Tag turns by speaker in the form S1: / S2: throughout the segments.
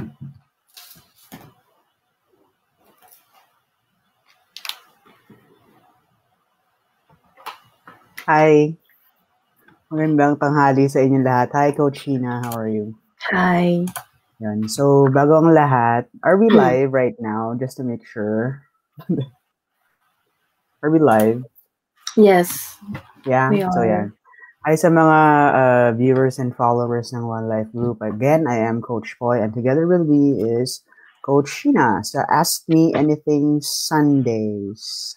S1: Hi. Magandang tanghali sa inyong lahat. Hi, Coach Hina. How are you?
S2: Hi.
S1: Yan. So, bago ang lahat, are we live right now? Just to make sure. Are we live?
S2: Yes.
S1: Yeah?
S2: We
S1: So,
S2: are.
S1: yan. Hi sa mga viewers and followers ng One Life Group. Again, I am Coach Poy, and together with me is Coach Hina sa Ask Me Anything Sundays.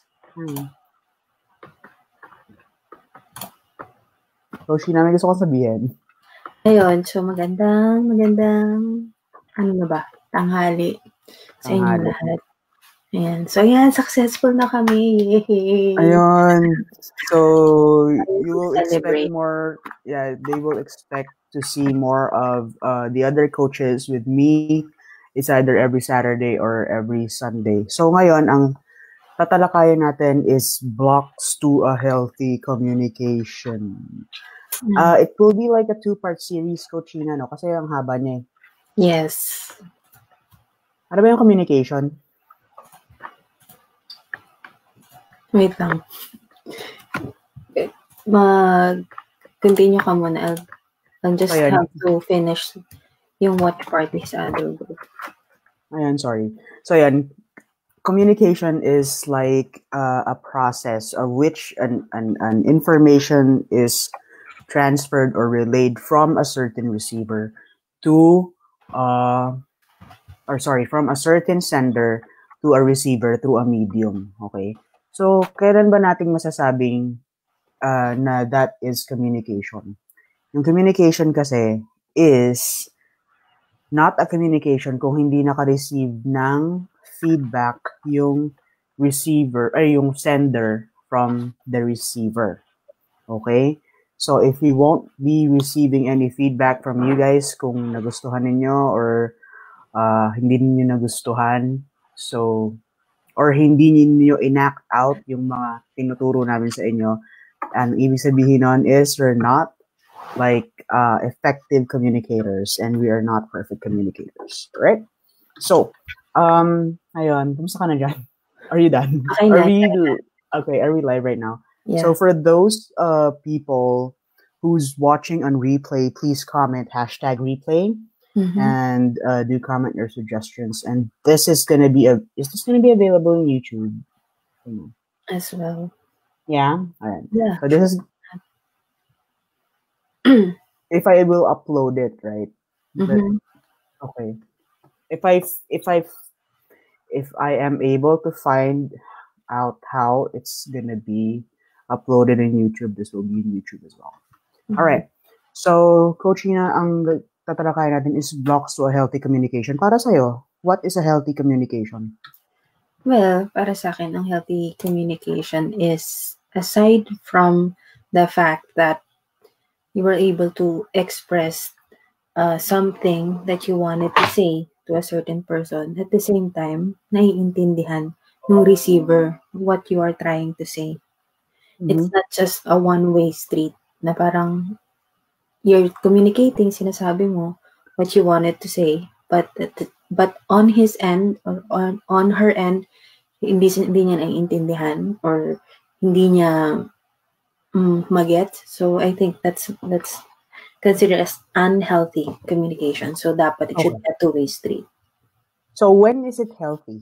S1: Coach Hina, may gusto ko sabihin.
S2: Ayun, so magandang, ano na ba, tanghali sa inyong lahat. Ayan. So, ayan, successful na kami. Yay!
S1: Ayun. So, you will
S2: Celebrate.
S1: expect more, they will expect to see more of the other coaches with me. It's either every Saturday or every Sunday. So, ngayon, ang tatalakayan natin is blocks to a healthy communication. It will be like a 2-part series, Coach Hina, no? Kasi ang haba niya.
S2: Yes.
S1: Ano ba yung communication?
S2: Wait lang. Mag-continue ka muna. I'll just have to finish yung watch party sa other group.
S1: Ayan, sorry. So, ayan, communication is like a process of which an information is transferred or relayed from a certain receiver to from a certain sender to a receiver through a medium. Okay? So, kailan ba nating masasabing na that is communication? Yung communication kasi is not a communication kung hindi naka-receive ng feedback yung receiver ay yung sender from the receiver. Okay? So if we won't be receiving any feedback from you guys kung nagustuhan ninyo or hindi niyo nagustuhan, so or hindi niyo enact out yung mga tinuturo namin sa inyo, ang ibig sabihin nun is we're not like effective communicators and we are not perfect communicators, right? So, ayun, kumusta ka na dyan? Are you done? Are we live right now? Yeah. So for those people who's watching on replay, please comment #replay and do comment your suggestions. And this is gonna be available on YouTube
S2: as well?
S1: Yeah. All right. Yeah. So this is if I will upload it, right? But, okay. If I am able to find out how it's gonna be uploaded in YouTube, this will be in YouTube as well. All right. So, Coach Hina, ang tatalakayan natin is blocks to a healthy communication. Para sa'yo, what is a healthy communication?
S2: Well, para sa akin, ang healthy communication is aside from the fact that you were able to express something that you wanted to say to a certain person, at the same time, naiintindihan ng receiver what you are trying to say. It's not just a one-way street na parang you're communicating, sinasabi mo what you wanted to say, but on his end or on her end, hindi niya naiintindihan or hindi niya mag-get. So I think that's considered as unhealthy communication. So dapat it should be a two-way street.
S1: So when is it healthy?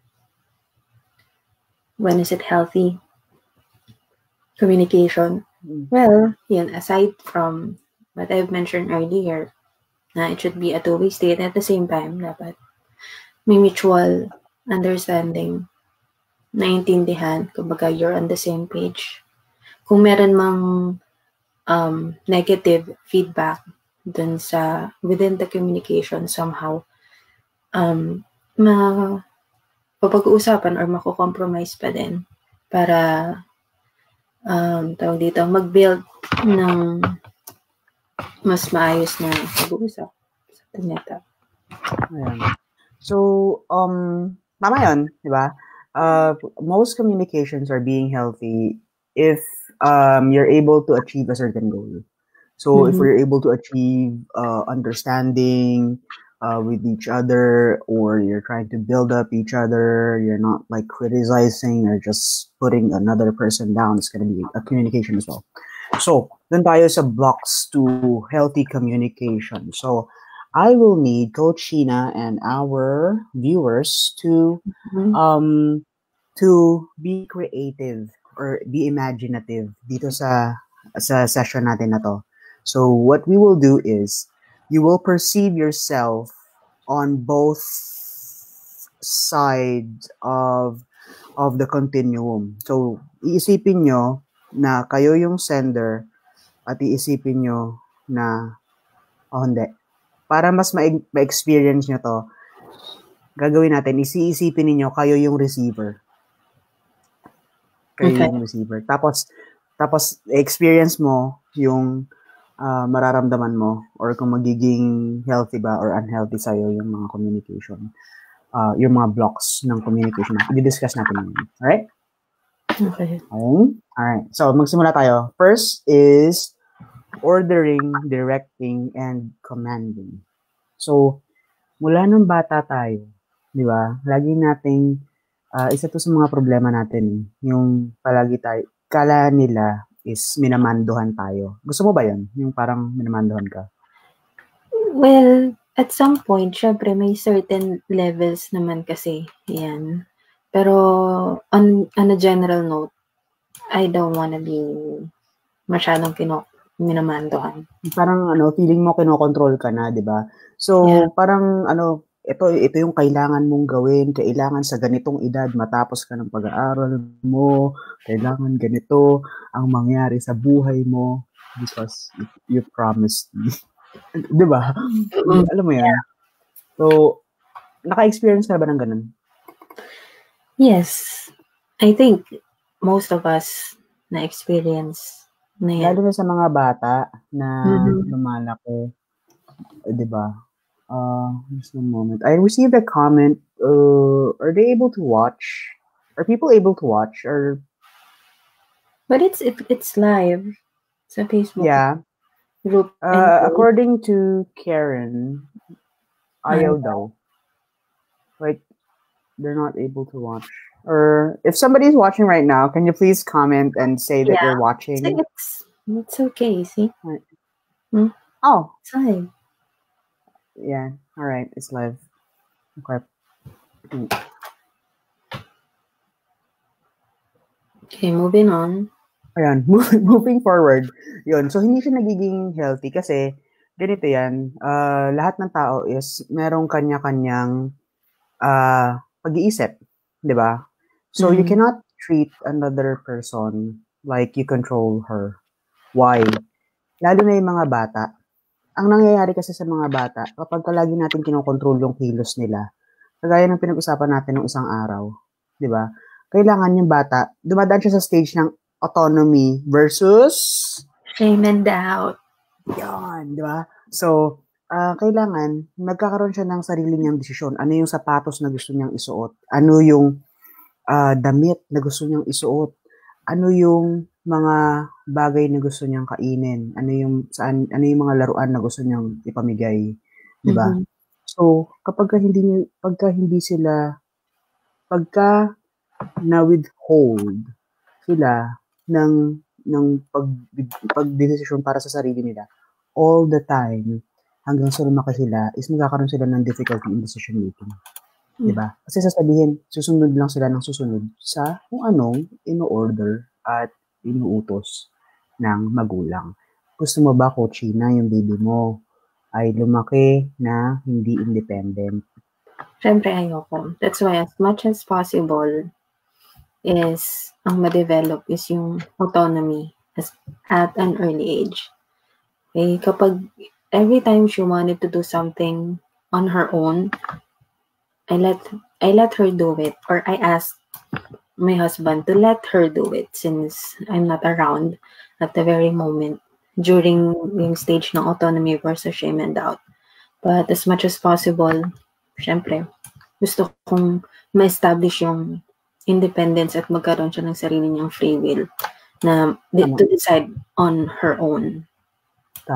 S2: When is it healthy? Communication. Well, yun, aside from what I've mentioned earlier, na it should be a two-way street, at the same time, dapat may mutual understanding, naintindihan, kumbaga you're on the same page. Kung meron mang negative feedback dun sa within the communication somehow, mapag-uusapan or mako-compromise pa din para tawag dito, mag-build ng mas maayos na pag-uusap sa planeta.
S1: So, tama yun, di ba? Most communications are being healthy if you're able to achieve a certain goal. So if we're able to achieve understanding, with each other, or you're trying to build up each other. You're not like criticizing or just putting another person down. It's going to be a communication as well. So, dun tayo sa blocks to healthy communication. So, I will need Coach Sheena and our viewers to be creative or be imaginative dito sa session natin na to. So, what we will do is you will perceive yourself on both sides of the continuum. So, iisipin nyo na kayo yung sender at iisipin nyo na, hindi. Para mas ma-experience nyo to, gagawin natin, iisipin niyo kayo yung receiver. Kayo yung receiver. Tapos, experience mo yung mararamdaman mo or kung magiging healthy ba or unhealthy sa'yo yung mga communication, yung mga blocks ng communication. I-discuss natin yun. Alright?
S2: Okay.
S1: Alright. So, magsimula tayo. First is ordering, directing, and commanding. So, mula nung bata tayo, di ba? Lagi nating, isa to sa mga problema natin, yung palagi tayo, kala nila is minamanduhan tayo. Gusto mo ba yun? Yung parang minamanduhan ka?
S2: Well, at some point, syempre may certain levels naman kasi yan. Pero on a general note, I don't wanna be masyadong minamanduhan.
S1: Parang feeling mo kinokontrol ka na, di ba? So, parang ito yung kailangan mong gawin, kailangan sa ganitong edad, matapos ka ng pag-aaral mo, kailangan ganito ang mangyari sa buhay mo because you promised me. Di ba? Alam mo yan? So, naka-experience ka ba ng ganun?
S2: Yes. I think most of us na-experience na yan.
S1: Lalo na sa mga bata na lumalaki. Di ba? Just a moment. I received a comment. Are they able to watch? Are people able to watch? Or
S2: but it's live sa Facebook.
S1: Yeah.
S2: Group.
S1: According to Karen, ayaw daw. Like they're not able to watch. Or if somebody's watching right now, can you please comment and say that you're watching?
S2: It's okay. See.
S1: Oh.
S2: It's live.
S1: Yeah. All right. It's live. Okay.
S2: Okay, moving on.
S1: Ayan, moving forward. Yun. So, hindi siya nagiging healthy kasi ganito yan. Lahat ng tao is merong kanya-kanyang pag-iisip. Di ba? So, you cannot treat another person like you control her. Why? Lalo na yung mga bata. Ang nangyayari kasi sa mga bata, kapag lagi natin kinokontrol yung kilos nila, kagaya ng pinag-usapan natin ng isang araw, di ba? Kailangan yung bata, dumadaan siya sa stage ng autonomy versus
S2: shame and doubt.
S1: Yan, di ba? So, kailangan magkakaroon siya ng sarili niyang desisyon. Ano yung sapatos na gusto niyang isuot? Ano yung damit na gusto niyang isuot? Ano yung mga bagay na gusto niyang kainin, ano yung mga laruan na gusto niyang ipamigay, 'di ba? So, pagka na withhold sila ng pagdesisyon para sa sarili nila all the time hanggang sa lumaki sila is magkakaroon sila ng difficulty in decision making. 'Di ba? Kasi sasabihin, susunod lang sila ng susunod sa kung anong ino-order at inuutos ng magulang. Gusto mo ba, Coach Sheena, yung baby mo ay lumaki na hindi independent?
S2: Siyempre ayoko. That's why as much as possible is ang ma-develop is yung autonomy at an early age. Okay? Kapag every time she wanted to do something on her own, I let her do it, or I ask my husband to let her do it since I'm not around at the very moment during yung stage ng autonomy versus shame and doubt. But as much as possible, syempre, gusto kong ma-establish yung independence at magkaroon siya ng sarili niyang free will na to decide on her own.
S1: Tama.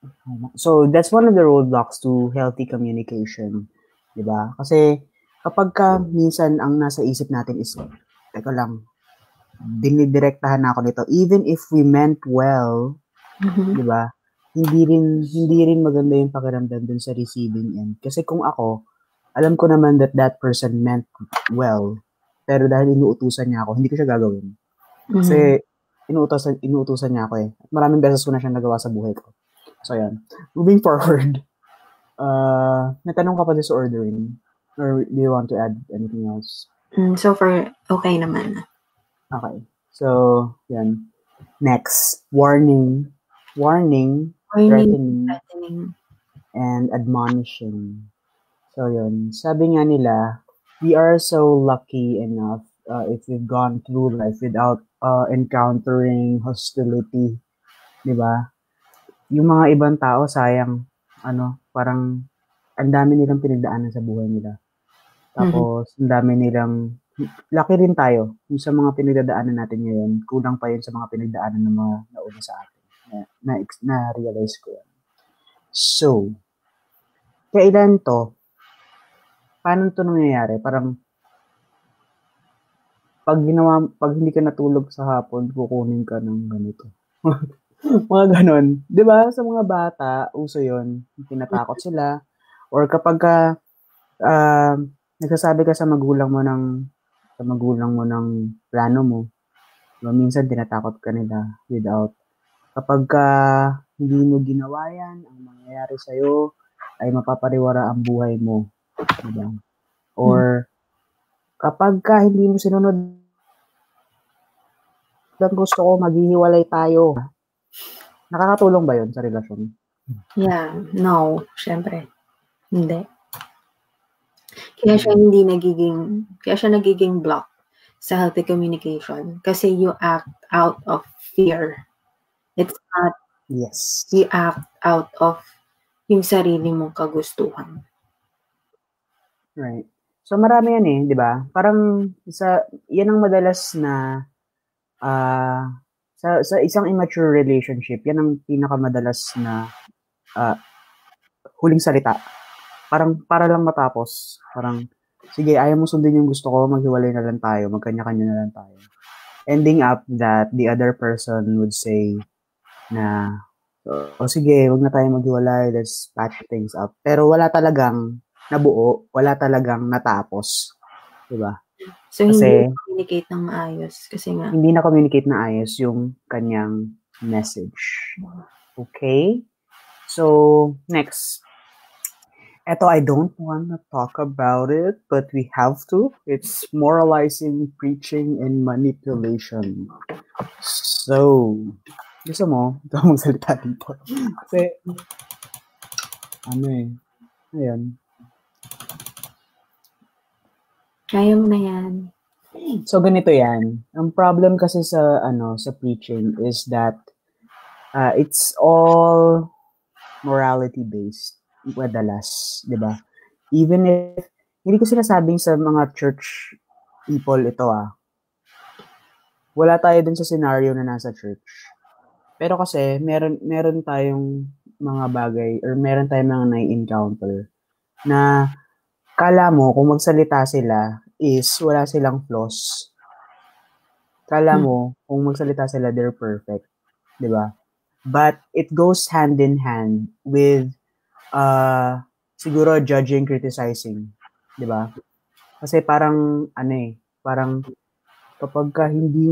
S1: So, that's one of the roadblocks to healthy communication. Diba? Kasi, kapag ka minsan ang nasa isip natin is, teka lang, dinidirektahan na ako nito. Even if we meant well, diba? Hindi rin maganda yung pakiramdam dun sa receiving end. Kasi kung ako, alam ko naman that person meant well. Pero dahil inuutusan niya ako, hindi ko siya gagawin. Kasi, inuutusan niya ako eh. Maraming beses ko na siyang nagawa sa buhay ko. So, yan. Moving forward, natanong ka pa din sa ordering? Or do you want to add anything else?
S2: So far, okay naman.
S1: Okay. So, yan. Next, warning, threatening, and admonishing. So, yun. Sabi nga nila, we are so lucky enough if we've gone through life without encountering hostility. Diba? Yung mga ibang tao, sayang, parang ang dami nilang pinagdaanan sa buhay nila. Tapos, ang dami nilang, lucky rin tayo yung sa mga pinagdadaanan natin ngayon. Kulang pa yun sa mga pinagdaanan ng mga nauna sa atin. Na-realize ko yan. So, kailan to? Paano to nangyayari? Parang, pag hindi ka natulog sa hapon, kukunin ka ng ganito. Mga ganon. Di ba? Sa mga bata, uso yun. Tinatakot sila. Or kapag ka, nagsasabi ka sa magulang mo ng plano mo, minsan tinatakot ka nila without. Kapag ka hindi mo ginawa yan, ang mangyayari sa'yo ay mapapariwara ang buhay mo. Diba? Or kapag ka hindi mo sinunod ang gusto ko, maghihiwalay tayo. Nakakatulong ba yun sa relasyon?
S2: Yeah, no, syempre. Hindi. Kaya siya nagiging block sa healthy communication kasi you act out of fear. It's not,
S1: yes,
S2: you act out of yung sarili mong kagustuhan.
S1: Right. So marami yan eh, di ba? Parang yan ang madalas na sa isang immature relationship, yan ang pinakamadalas na huling salita. Parang para lang matapos. Parang, sige, ayaw mo sundin yung gusto ko, maghiwalay na lang tayo, magkanya-kanya na lang tayo. Ending up that the other person would say na, sige, wag na tayo maghiwalay, let's patch things up. Pero wala talagang nabuo, wala talagang natapos. Diba?
S2: So, hindi na-communicate ng maayos. Kasi nga,
S1: hindi na-communicate na ayos yung kanyang message. Okay? So, next. Eto, I don't want to talk about it, but we have to. It's moralizing, preaching, and manipulation. So, gusto mo? Ito mong salita dito. Kasi, ayun.
S2: Kaya mo na yan.
S1: So, ganito yan. Ang problem kasi sa preaching is that it's all morality-based. Madalas, di ba? Even if, hindi ko sinasabing sa mga church people ito wala tayo dun sa scenario na nasa church. Pero kasi, meron tayong mga bagay, or meron tayong mga na-encounter na kala mo, kung magsalita sila, is wala silang flaws. Kala mo, kung magsalita sila, they're perfect. Di ba? But it goes hand in hand with siguro judging, criticizing. Di ba? Kasi parang, parang kapag ka hindi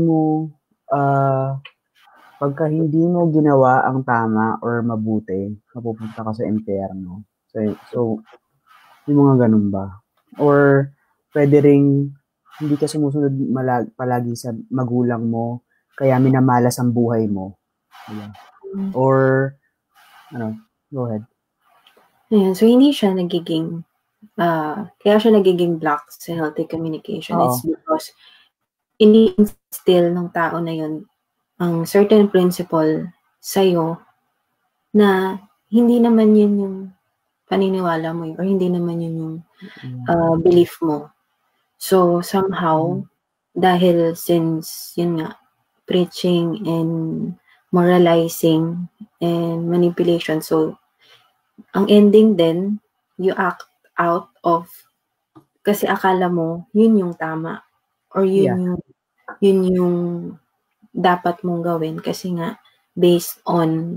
S1: mo ginawa ang tama or mabuti, mapupunta ka sa impyerno. So yung mga ganun ba? Or pwede ring hindi ka sumusunod palagi sa magulang mo, kaya minamalas ang buhay mo. Diba? Or, go ahead.
S2: Ayan, so hindi siya nagiging, kaya siya nagiging block sa healthy communication. It's because ini-instill ng tao na yun ang certain principle sa'yo na hindi naman yun yung paniniwala mo or hindi naman yun yung belief mo. So, somehow, dahil since, yun nga, preaching and moralizing and manipulation. So, ang ending din, you act out of kasi akala mo yun yung tama or yun yung dapat mong gawin kasi nga based on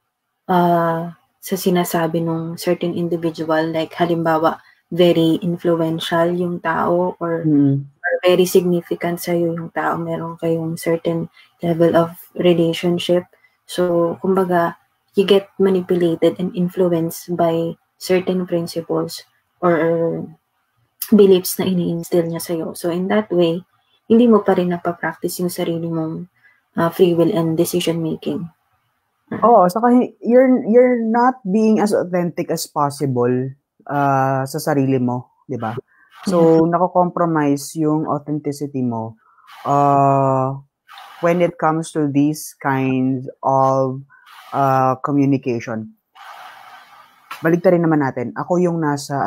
S2: sa sinasabi ng certain individual, like halimbawa very influential yung tao or very significant sa'yo yung tao, meron kayong certain level of relationship. So, kumbaga, you get manipulated and influenced by certain principles or beliefs na ini-instill niya sa'yo. So, in that way, hindi mo pa rin napapractice yung sarili mong free will and decision making.
S1: Oo, saka you're not being as authentic as possible sa sarili mo, 'di ba? So, nako-compromise yung authenticity mo when it comes to these kinds of communication. Baligtarin naman natin. Ako yung nasa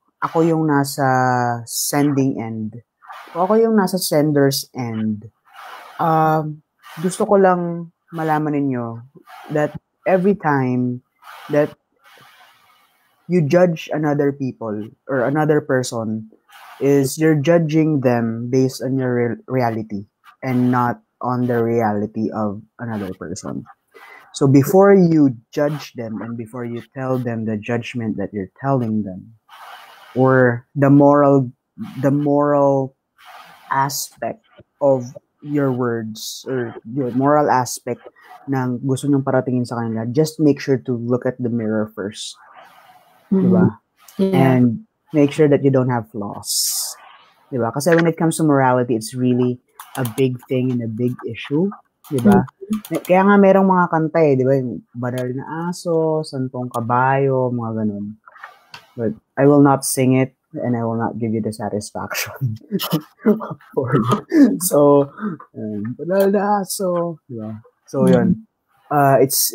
S1: sending end. So, ako yung nasa sender's end. Gusto ko lang malaman ninyo that every time that you judge another people or another person is you're judging them based on your reality and not on the reality of another person. So before you judge them and before you tell them the judgment that you're telling them or the moral aspect of your words or your moral aspect ng gusto nyong paratingin sa kanila, just make sure to look at the mirror first. Diba?
S2: Yeah.
S1: And make sure that you don't have flaws. Diba? Kasi when it comes to morality, it's really a big thing and a big issue. Diba? Kaya nga merong mga kanta diba? Yung Banal na Aso, Santong Kabayo, mga ganun. But I will not sing it and I will not give you the satisfaction for you. So, Banal na Aso, diba? So, yun. It's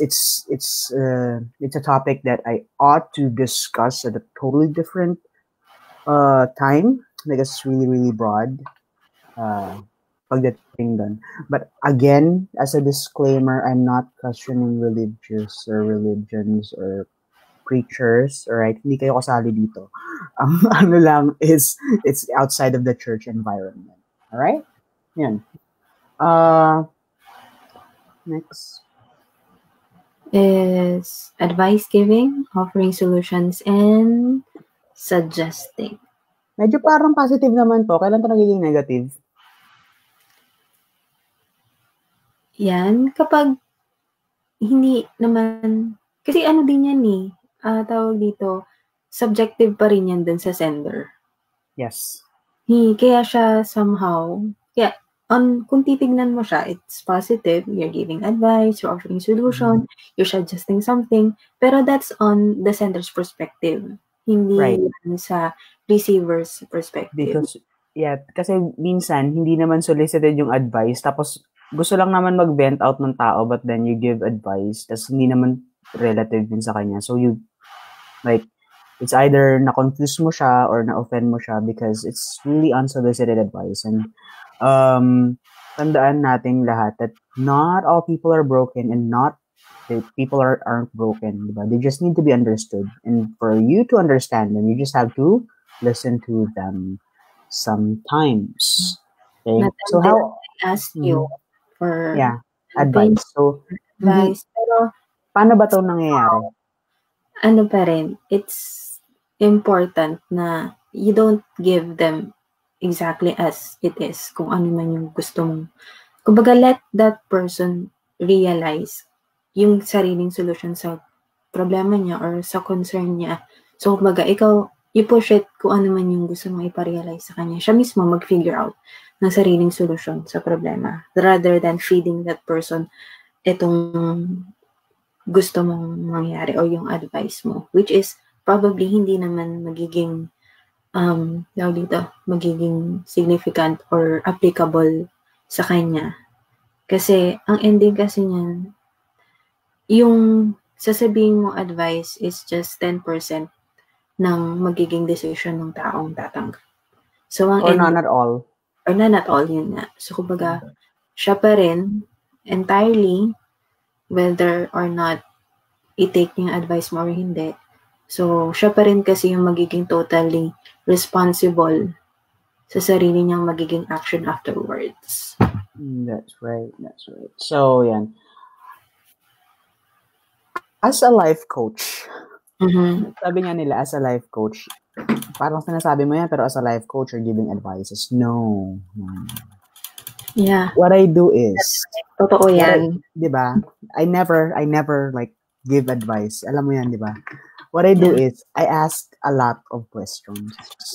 S1: a topic that I ought to discuss at a totally different time because it's really, really broad. Pagdating dun. But again, as a disclaimer, I'm not questioning religions or preachers, alright? Hindi kayo kasali dito. Ano lang is, it's outside of the church environment. Alright? Yan. Next.
S2: Is advice giving, offering solutions, and suggesting.
S1: Medyo parang positive naman to. Kailan to nagiging negative?
S2: Yan, kapag hindi naman, kasi ano din yan tawag dito, subjective pa rin yan dun sa sender.
S1: Yes.
S2: Kaya siya somehow, kung titignan mo siya, it's positive, you're giving advice, you're offering solution, you're suggesting something, pero that's on the sender's perspective, hindi sa receiver's perspective.
S1: Because, kasi minsan, hindi naman solicited yung advice, tapos gusto lang naman mag-vent out ng tao, but then you give advice, tapos hindi naman relative din sa kanya. So you, it's either na-confuse mo siya or na-offend mo siya because it's really unsolicited advice. And tandaan natin lahat that not all people are broken and not people aren't broken. Diba? They just need to be understood. And for you to understand them, you just have to listen to them sometimes. Okay? So how
S2: I asked you for
S1: advice. So
S2: advice. Pero
S1: paano ba 'to nangyayari?
S2: Ano pa rin, it's important na you don't give them exactly as it is, kung ano man yung gusto mong. Kumbaga, let that person realize yung sariling solution sa problema niya or sa concern niya. So, kumbaga, ikaw, you push it kung ano man yung gusto mong iparealize sa kanya. Siya mismo mag-figure out ng sariling solution sa problema rather than feeding that person itong gusto mong mangyari o yung advice mo, which is probably hindi naman magiging magiging significant or applicable sa kanya. Kasi, ang ending kasi niyan, yung sasabihin mo advice is just 10% ng magiging decision ng taong tatanggap. So, ang
S1: or not at all.
S2: Or not at all, yun nga. So, kumbaga, siya pa rin entirely whether or not i-take niya yung advice mo or hindi. So, siya pa rin kasi yung magiging totally responsible sa sarili niyang magiging action afterwards.
S1: That's right. So, yan. As a life coach, sabi nga nila, as a life coach, parang sinasabi mo yan, pero as a life coach, you're giving advices. No.
S2: Yeah.
S1: What I do is,
S2: totoo yan.
S1: Diba? I never like give advice. Alam mo yan, diba? What I do is, I ask a lot of questions.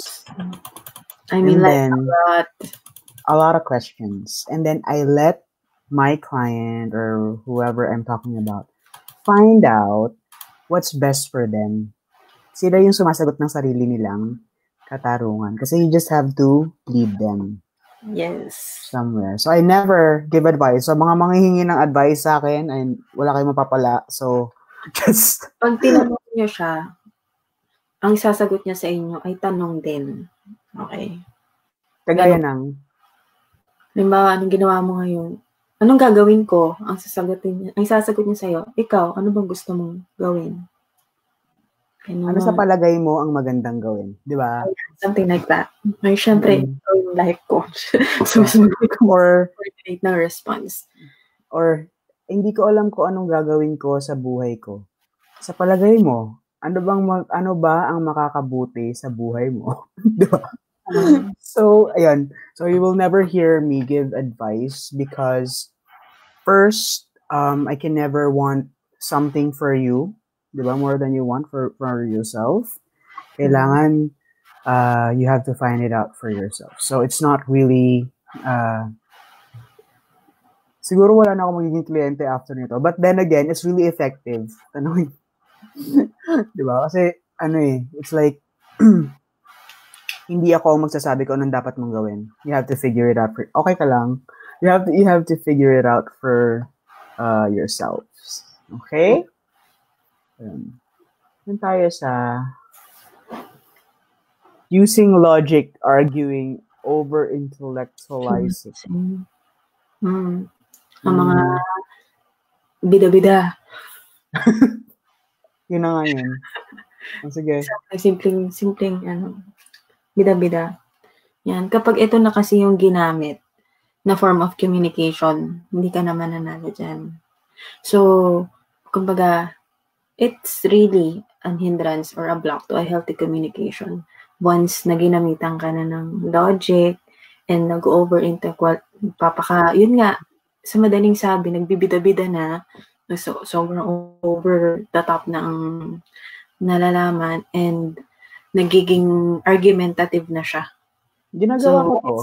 S2: I mean,
S1: a lot of questions. And then I let my client or whoever I'm talking about find out what's best for them. Sila yung sumasagot ng sarili nilang katarungan. Kasi you just have to lead them.
S2: Yes.
S1: Somewhere. So, I never give advice. So, mga manghihingi ng advice sa akin, ay wala kayong mapapala. So, just...
S2: Pag tinanong niyo siya, ang sasagot niya sa inyo ay tanong din. Okay.
S1: Kagaya ng...
S2: Halimbawa, anong ginawa mo ngayon? Anong gagawin ko? Ang sasagot niya sa'yo, ikaw, ano bang gusto mong gawin?
S1: Ano sa palagay mo ang magandang gawin? Di ba?
S2: Something like that. Ay, syempre, ikaw yung life coach. So, or coordinate ng response.
S1: Or, hindi ko alam kung anong gagawin ko sa buhay ko. Sa palagay mo, ano ba ang makakabuti sa buhay mo? Di ba? So, ayun. So, you will never hear me give advice because first, I can never want something for you, di ba? More than you want for yourself. Kailangan, you have to find it out for yourself. So, it's not really, siguro wala na ako magiging kliyente after nito. But then again, it's really effective. Tanungin. Di ba? Kasi, it's like, hindi ako magsasabi ko anong dapat mong gawin. You have to figure it out. Okay ka lang. You have to figure it out for yourselves. Okay? Yan tayo sa using logic, arguing, over-intellectualizing.
S2: Ang mga bida-bida.
S1: Yun na nga yun. Sige.
S2: Simpleng, bida-bida. Yan. Kapag ito na kasi yung ginamit na form of communication, hindi ka naman nanalo dyan. So, kumbaga, it's really an hindrance or a block to a healthy communication. Once na ginamitan ka na ng logic and nag-over into yun nga, sa madaling sabi, nagbibida-bida na, so, sobrang over the top na ang nalalaman and nagiging argumentative na siya.
S1: Ginagawa ko to.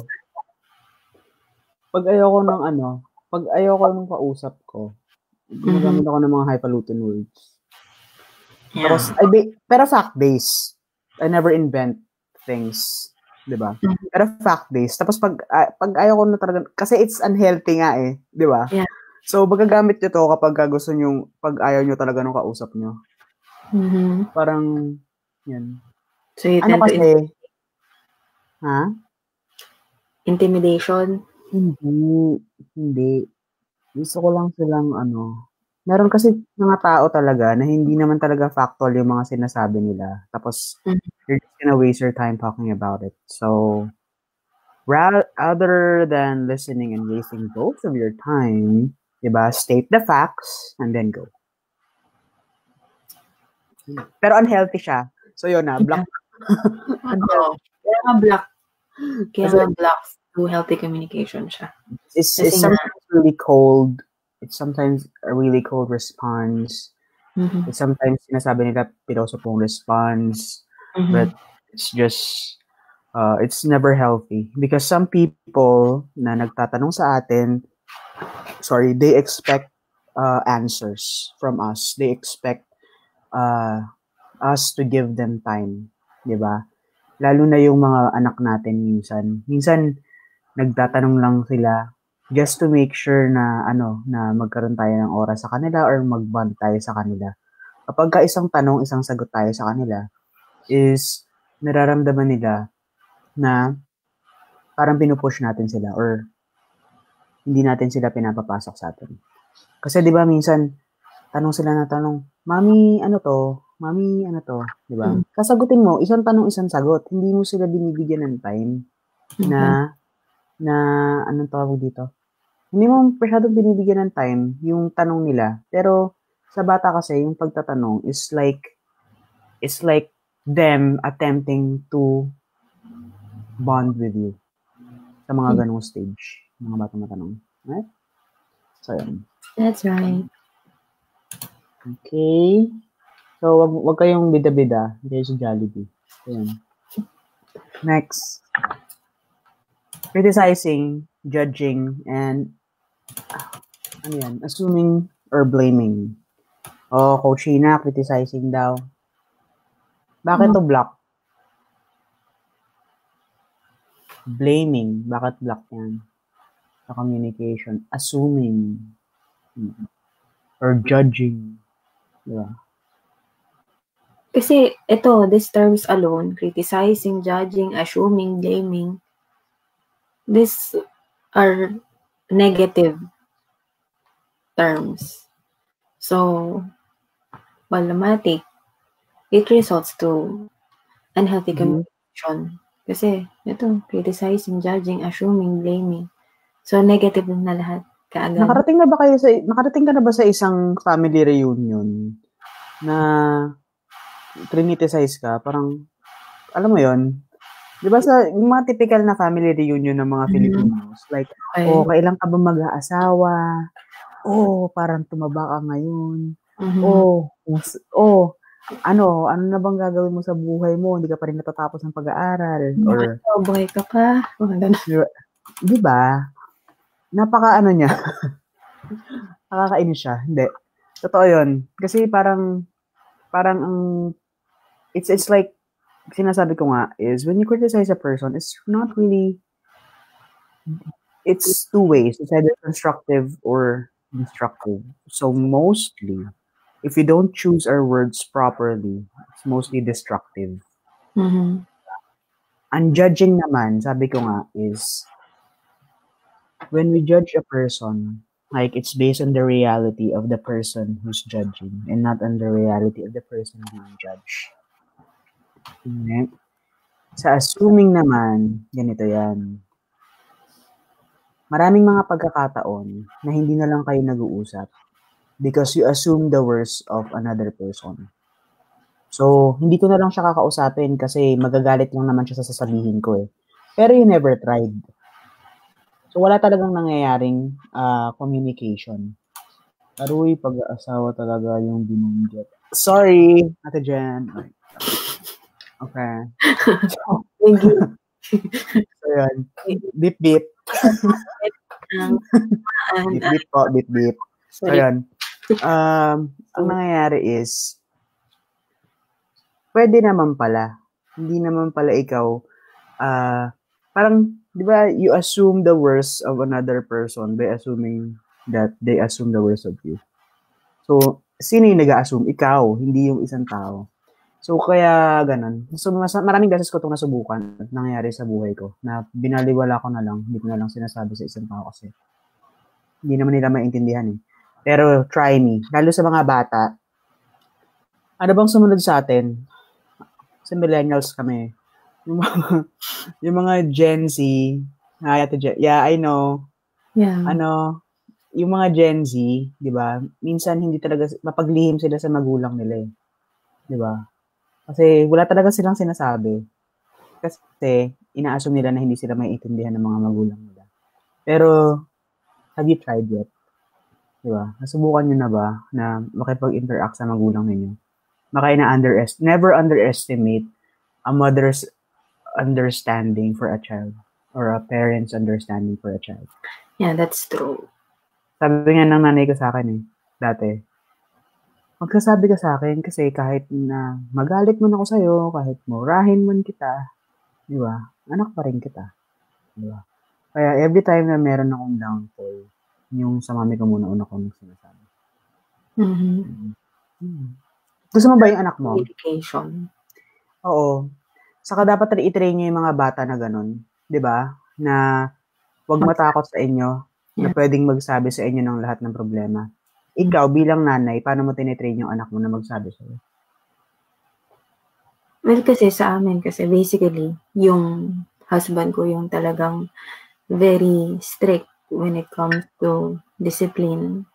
S1: Pag ayoko ng kausap ko, ginagamit ako ng mga highfalutin words.
S2: Yeah.
S1: Pero fact-based. I never invent things. Diba? Pero fact-based. Tapos pag ayoko na talaga, kasi it's unhealthy nga eh. Diba?
S2: Yeah.
S1: So, magagamit nyo to kapag gusto nyo, pag ayaw nyo talaga ng kausap nyo. Parang, yan.
S2: So, you
S1: ano kasi? Ha?
S2: Intimidation?
S1: Hindi. Gusto ko lang silang meron kasi mga tao talaga na hindi naman talaga factual yung mga sinasabi nila. Tapos, you're just gonna waste your time talking about it. So, rather than listening and wasting both of your time, diba, state the facts and then go. Pero unhealthy siya. So, yun na, block.
S2: Kaya block to healthy communication siya.
S1: It's sometimes really cold. It's sometimes a really cold response. It's sometimes sinasabi nila piloso pong response. But it's just, it's never healthy. Because some people na nagtatanong sa atin, they expect answers from us. They expect us to give them time. Diba? Lalo na yung mga anak natin minsan. Minsan, nagtatanong lang sila just to make sure na na magkaroon tayo ng oras sa kanila or mag-bond tayo sa kanila. Kapag ka isang tanong, isang sagot tayo sa kanila, is nararamdaman nila na parang pinupush natin sila or hindi natin sila pinapapasok sa atin. Kasi 'di ba minsan tanong sila na tanong, Mami, ano to? Mami, ano to? Di ba?
S2: Mm.
S1: Kasagutin mo, isang tanong, isang sagot. Hindi mo sila binibigyan ng time na anong tawag dito? Hindi mo masyadong binibigyan ng time yung tanong nila. Pero sa bata kasi, yung pagtatanong is like them attempting to bond with you sa mga ganong stage. Mga bata matanong. Right? So, yun.
S2: That's right.
S1: Okay. So, wag kayong bida-bida. Hindi kayo sa Jollibee. So, yun. Next. Criticizing, judging, and assuming or blaming. Coach Hina, criticizing daw. Bakit to block? Blaming. Bakit block yan? Sa communication. Assuming. Or judging. Diba?
S2: Kasi ito, these terms alone, criticizing, judging, assuming, blaming, these are negative terms. So, automatic, it results to unhealthy communication. Kasi ito, criticizing, judging, assuming, blaming. So, negative na lahat kaagad.
S1: Nakarating ka na ba sa isang family reunion na triniticize ka? Parang, alam mo yon, di ba sa yung mga typical na family reunion ng mga Filipinos, like, kailan ka ba mag-aasawa? Parang tumaba ka ngayon. Ano na bang gagawin mo sa buhay mo? Hindi ka pa rin natatapos ng pag-aaral. Or,
S2: buhay ka pa.
S1: Di ba? Napaka ano niya. Nakakainis siya. Hindi. Totoo yun. Kasi parang it's like, sinasabi ko nga, is when you criticize a person, it's not really, it's two ways. It's either constructive or destructive. So mostly, if you don't choose our words properly, it's mostly destructive. Ang judging naman, sabi ko nga, is when we judge a person, like it's based on the reality of the person who's judging and not on the reality of the person being judged. Okay. Sa assuming naman, ganito yan. Maraming mga pagkakataon na hindi na lang kayo nag-uusap because you assume the worst of another person. So, hindi ko na lang siya kakausapin kasi magagalit lang naman siya sa sasabihin ko eh. Pero you never tried. So, wala talagang nangyayaring communication. Aroy, pag-aasawa talaga yung binunggit. Sorry, Ate Jen. Okay. So, yun. Beep, beep. Beep, beep po, beep, beep. So, yun. Ang nangyayari is, pwede naman pala. Hindi naman pala ikaw, parang, di ba, you assume the worst of another person by assuming that they assume the worst of you. So, sino yung nag-assume? Ikaw, hindi yung isang tao. So, kaya ganun. So, maraming beses ko itong nasubukan at nangyayari sa buhay ko na binaliwala ko na lang, hindi ko na lang sinasabi sa isang tao kasi hindi naman nila maintindihan eh. Pero, try me. Lalo sa mga bata, ano bang sumunod sa atin? Kasi millennials kami. Yung mga Gen Z, yeah, I know.
S2: Yeah.
S1: Yung mga Gen Z, di ba, minsan hindi talaga, mapaglihim sila sa magulang nila eh. Di ba? Kasi wala talaga silang sinasabi. Kasi ina-assume nila na hindi sila maiintindihan ng mga magulang nila. Pero, have you tried yet? Di ba? Nasubukan nyo na ba na makipag-interact sa magulang ninyo? Never underestimate a mother's understanding for a child or a parent's understanding for a child.
S2: Yeah, that's true.
S1: Sabi nga ng nanay ko sa akin dati, magsasabi ka sa akin kasi kahit na magalit man ako sa'yo, kahit murahin man kita, di ba? Anak pa rin kita. Di ba? Kaya every time na meron akong downfall, yung sa mami ko muna una ko sinasabi. Gusto mo ba yung anak mo?
S2: Communication.
S1: Oo. Saka dapat i-train nyo yung mga bata na ganun. Di ba? Na huwag matakot sa inyo na pwedeng magsabi sa inyo ng lahat ng problema. ikaw bilang nanay, paano mo tinitrain yung anak mo na magsabi sa'yo?
S2: Well, kasi sa amin kasi basically, yung husband ko yung talagang very strict when it comes to discipline.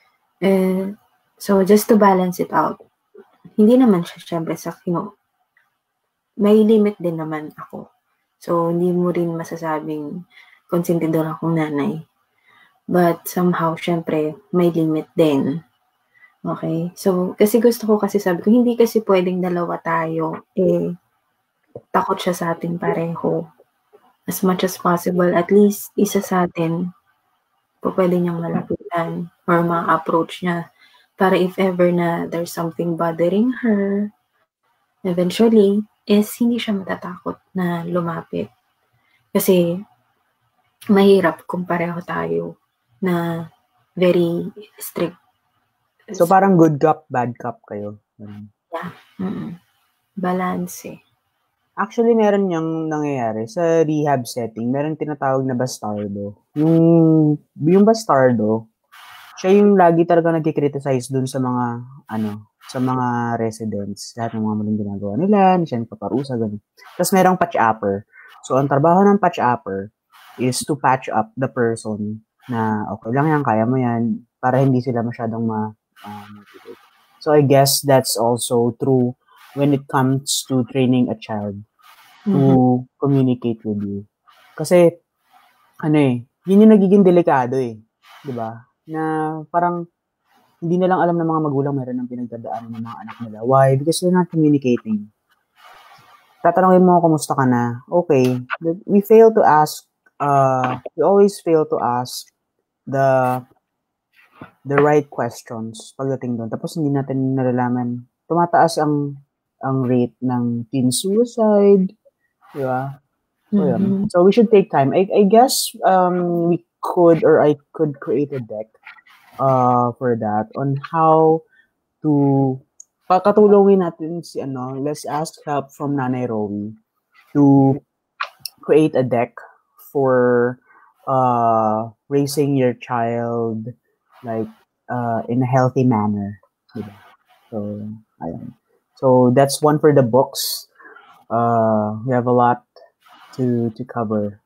S2: So just to balance it out, hindi naman siya syempre sa may limit din naman ako. So hindi mo rin masasabing konsentidor akong nanay. But somehow, syempre, may limit din. Okay? So, kasi gusto ko kasi sabi ko, hindi kasi pwedeng dalawa tayo, takot siya sa atin pareho. As much as possible, at least isa sa atin, pwede niyang malapitan or ma-approach niya para if ever na there's something bothering her, eventually, is hindi siya matatakot na lumapit. Kasi, mahirap kung pareho tayo na very strict.
S1: So, parang good cop, bad cop kayo.
S2: Yeah. Balance eh.
S1: Actually, meron niyang nangyayari sa rehab setting. Meron tinatawag na bastardo. Yung bastardo, siya yung lagi talaga nagkikriticize dun sa mga, sa mga residents. Lahat ng mga maling ginagawa nila, siya nagpaparusa, gano'n. Tapos merong patch upper. So, ang trabaho ng patch upper is to patch up the person na okay lang yan, kaya mo yan, para hindi sila masyadong motivate. So, I guess that's also true when it comes to training a child to communicate with you. Kasi, yun yung nagiging delikado di ba? Na parang, hindi na lang alam ng mga magulang meron ng pinagdadaanan ng mga anak nila. Why? Because they're not communicating. Tatanungin mo, kumusta ka na? Okay. We always fail to ask the right questions pagdating doon. Tapos hindi natin nalalaman. Tumataas ang rate ng teen suicide. Di ba? So, yun. So, we should take time. I guess we could or I could create a deck for that on how to pakatulungin natin si let's ask help from Nanay Rowie to create a deck for raising your child like in a healthy manner. Diba? So, ayun. So, that's one for the books. We have a lot to cover.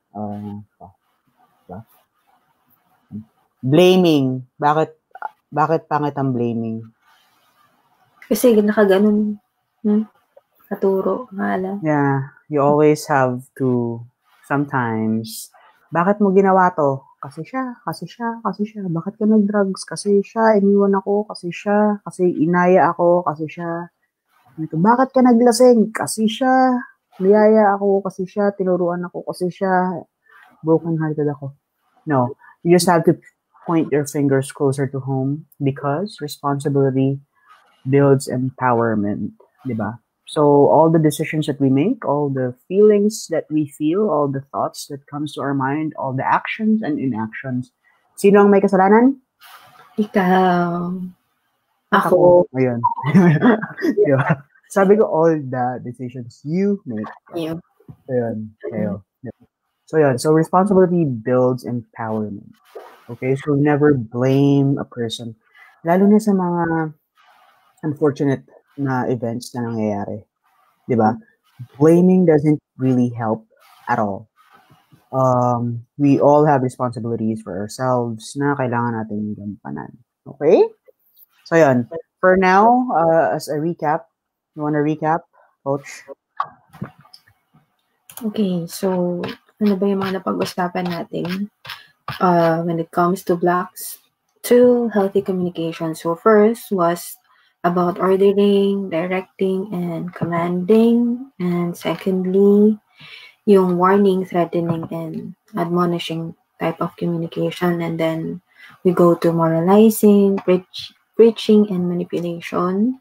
S1: Blaming. Bakit pangit ang blaming?
S2: Kasi nakaganon. Katuro. Hala.
S1: Yeah. You always have to sometimes, bakit mo ginawa to? Kasi siya. Bakit ka nag-drugs? Kasi siya. Iniwan ako. Kasi siya. Kasi inaya ako. Kasi siya. Bakit ka naglasing? Kasi siya. Niyaya ako. Kasi siya. Tinuruan ako. Kasi siya. Broken-hearted ako. No. You just have to point your fingers closer to home because responsibility builds empowerment. Diba? So all the decisions that we make, all the feelings that we feel, all the thoughts that comes to our mind, all the actions and inactions, sino ang may kasalanan?
S2: Ikaw. Ako.
S1: Ayun. Diba? Sabi ko, all the decisions you make.
S2: Ayun.
S1: Kayo. So yun. So responsibility builds empowerment. Okay? So never blame a person. Lalo na sa mga unfortunate na events na nangyayari. Diba? Blaming doesn't really help at all. We all have responsibilities for ourselves na kailangan natin gampanan. Okay? So yun. For now, as a recap, you want to recap, Coach?
S2: Okay, so ano ba yung mga napag-usapan natin when it comes to blocks to healthy communication? So first was about ordering, directing, and commanding. And secondly, yung warning, threatening, and admonishing type of communication. And then we go to moralizing, preaching, and manipulation.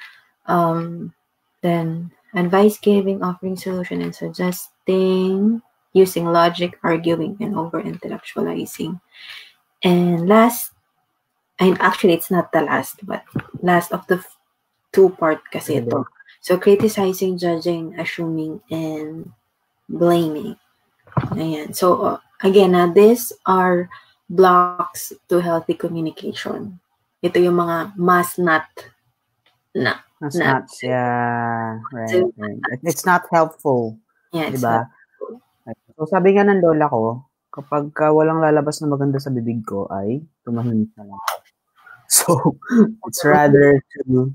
S2: Then advice giving, offering solution, and suggesting, using logic, arguing, and over-intellectualizing. And last, and actually it's not the last, but last of the two-part kasi ito. So criticizing, judging, assuming, and blaming. Ayan. So again, these are blocks to healthy communication. ito yung mga must not
S1: That's not, yeah, right. It's not helpful,
S2: yeah,
S1: di
S2: it's
S1: ba?
S2: not.
S1: So, sabi nga ng lola ko, kapag walang lalabas na maganda sa bibig ko, ay tumahimik na lang ako. So, it's rather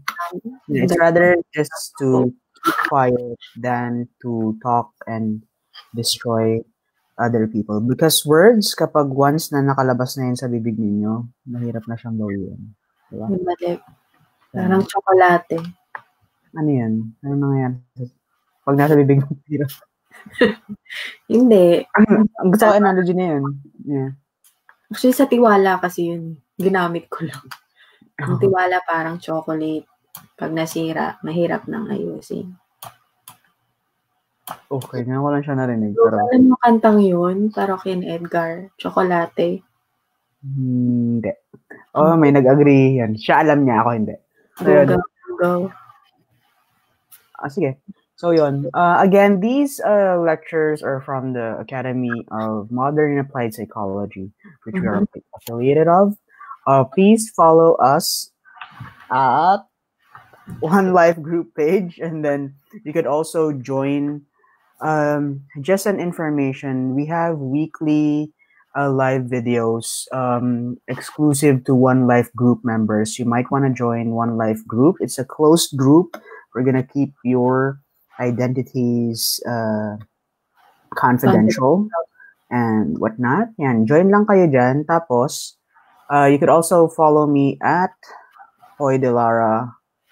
S1: just to keep quiet than to talk and destroy other people. Because words, kapag once na nakalabas na yun sa bibig ninyo, mahirap na siyang gawin. Diba?
S2: Yung mali. Parang tsokolate.
S1: Ano yan? Ano nangyayari? Pag nasa bibig mo, hirap.
S2: Hindi.
S1: Ang gusto ko analogy na yun. Yeah.
S2: Actually, sa tiwala kasi yun. Ginamit ko lang. Ang tiwala parang chocolate. Pag nasira, mahirap nang ayusin.
S1: Okay, ngayon ko lang siya narinig.
S2: So, alam mo kantang yun? Parokin Edgar. Chocolate.
S1: Hindi. Oh, may nag-agree yan. Siya alam niya, ako hindi. So,
S2: Go.
S1: Sige. So, yun. Again, these lectures are from the Academy of Modern and Applied Psychology, which we are affiliated of. Please follow us at One Life group page, and then you could also join. Just an information, we have weekly live videos exclusive to One Life group members. You might want to join One Life group. It's a closed group. We're gonna keep your identities confidential and whatnot. Yan, join lang kayo dyan. Tapos, you could also follow me at Hoy Delara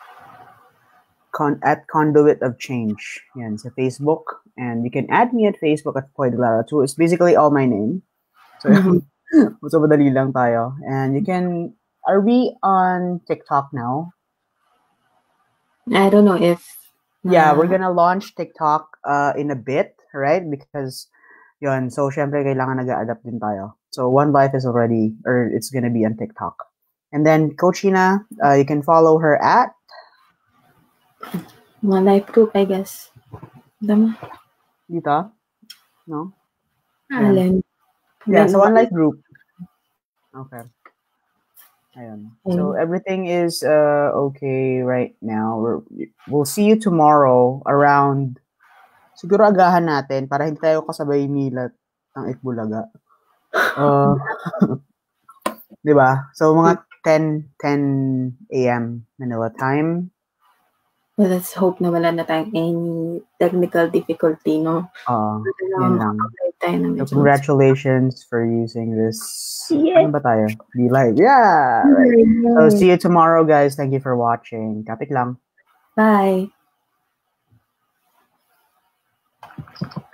S1: at Conduit of Change. Yan, sa Facebook. And you can add me at Facebook at Hoy Delara too. It's basically all my name. So, so madali lang tayo. And you can, are we on TikTok now?
S2: I don't know if
S1: yeah, we're gonna launch TikTok in a bit, right? Because yun, so syempre kailangan nag-adapt din tayo. So One Life is already, or it's gonna be on TikTok. And then Coach Ina, you can follow her at
S2: One Life group, I guess. Dama?
S1: Dito? No?
S2: Alin?
S1: Yeah, so One Life group. Okay. Ayun. So everything is okay right now. We'll see you tomorrow around, siguro agahan natin para hindi tayo kasabay milat ng Itbulaga. Di ba? So mga 10 a.m. Manila time.
S2: Well, let's hope na wala na tayong any technical difficulty, no?
S1: Yun lang. So congratulations for using this. Ano ba tayo? Be live. Yeah! Right. So see you tomorrow, guys. Thank you for watching. Kapit lang.
S2: Bye.